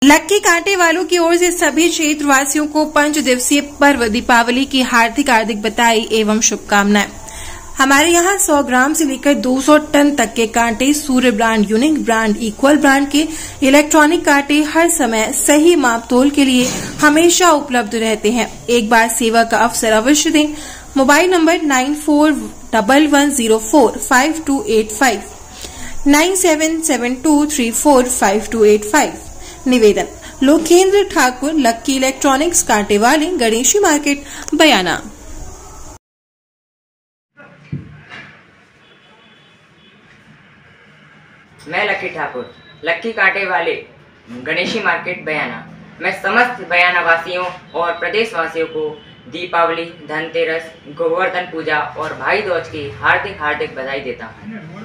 लक्की कांटे वालों की ओर से सभी क्षेत्रवासियों को 5 दिवसीय पर्व दीपावली की हार्दिक बधाई एवं शुभकामनाएं। हमारे यहाँ 100 ग्राम से लेकर 200 टन तक के कांटे Surya brand, unique brand, equal brand के इलेक्ट्रॉनिक कांटे हर समय सही माप तोल के लिए हमेशा उपलब्ध रहते हैं। एक बार सेवा का अवसर अवश्य दें। Mobile number 9411045285, 9772345285। निवेदन लोकेंद्र ठाकुर, लक्की इलेक्ट्रॉनिक्स, कांटे वाले, गणेशी मार्केट, बयाना। मैं लक्की ठाकुर, लक्की कांटे वाले, गणेशी मार्केट, बयाना। मैं समस्त बयाना वासियों और प्रदेश वासियों को दीपावली, धनतेरस, गोवर्धन पूजा और भाई दूज की हार्दिक बधाई देता हूँ।